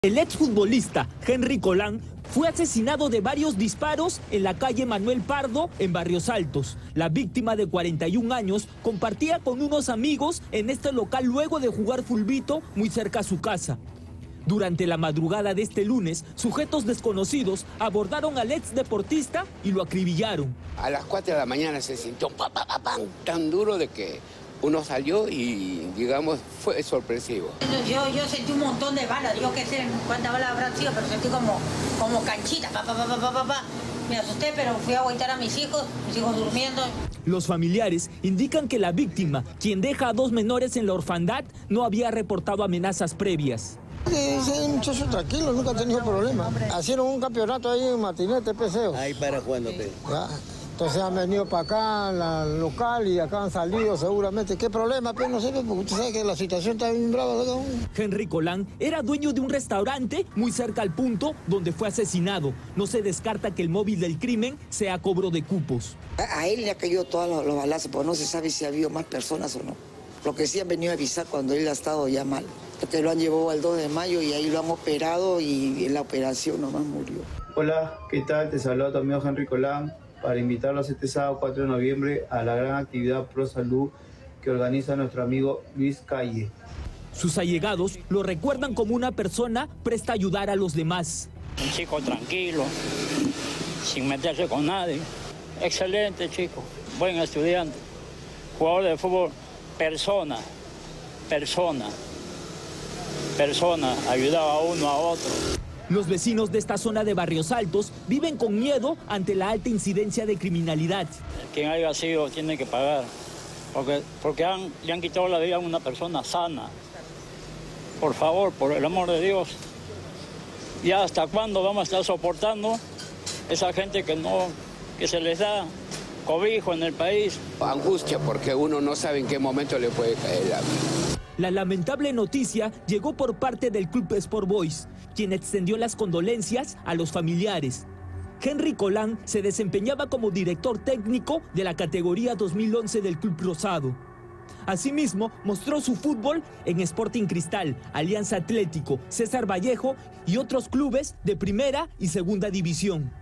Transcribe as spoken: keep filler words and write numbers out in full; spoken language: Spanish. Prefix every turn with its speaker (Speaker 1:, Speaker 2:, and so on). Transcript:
Speaker 1: El exfutbolista Henry Colán fue asesinado de varios disparos en la calle Manuel Pardo, en Barrios Altos. La víctima, de cuarenta y un años, compartía con unos amigos en este local luego de jugar fulbito muy cerca a su casa. Durante la madrugada de este lunes, sujetos desconocidos abordaron al ex deportista y lo acribillaron.
Speaker 2: A las cuatro de la mañana se sintió un pa, pa, pa, pa, tan duro de que uno salió y, digamos, fue sorpresivo.
Speaker 3: Yo, yo sentí un montón de balas, yo qué sé cuántas balas habrán sido, pero sentí como, como canchitas, pa, pa, pa, pa, pa, pa. Me asusté, pero fui a agüitar a mis hijos, mis hijos durmiendo.
Speaker 1: Los familiares indican que la víctima, quien deja a dos menores en la orfandad, no había reportado amenazas previas.
Speaker 4: Ese es un muchacho tranquilo, nunca ha tenido problemas. Hicieron un campeonato ahí en Matinete, Peseo.
Speaker 5: Ahí para cuando te...
Speaker 4: Ya. Entonces han venido para acá, al local, y acá han salido seguramente. ¿Qué problema? Pues no sé, porque usted sabe que la situación está bien brava. ¿No?
Speaker 1: Henry Colán era dueño de un restaurante muy cerca al punto donde fue asesinado. No se descarta que el móvil del crimen sea cobro de cupos.
Speaker 6: A, a él le ha caído todos los, los balazos, pero no se sabe si ha habido más personas o no. Lo que sí han venido a avisar cuando él ha estado ya mal. Porque lo han llevado al dos de mayo y ahí lo han operado y en la operación nomás murió.
Speaker 7: Hola, ¿qué tal? Te saluda tu amigo Henry Colán, para invitarlos este sábado cuatro de noviembre a la gran actividad Pro Salud que organiza nuestro amigo Luis Calle.
Speaker 1: Sus allegados lo recuerdan como una persona presta a ayudar a los demás.
Speaker 8: Un chico tranquilo, sin meterse con nadie. Excelente chico, buen estudiante, jugador de fútbol, persona, persona, persona, ayudaba a uno a otro.
Speaker 1: Los vecinos de esta zona de Barrios Altos viven con miedo ante la alta incidencia de criminalidad.
Speaker 8: Quien haya sido tiene que pagar, porque, porque han, le han quitado la vida a una persona sana. Por favor, por el amor de Dios, ¿ya hasta cuándo vamos a estar soportando esa gente que, no, que se les da cobijo en el país?
Speaker 2: Angustia, porque uno no sabe en qué momento le puede caer la vida.
Speaker 1: La lamentable noticia llegó por parte del Club Sport Boys, quien extendió las condolencias a los familiares. Henry Colán se desempeñaba como director técnico de la categoría dos mil once del Club Rosado. Asimismo, mostró su fútbol en Sporting Cristal, Alianza Atlético, César Vallejo y otros clubes de primera y segunda división.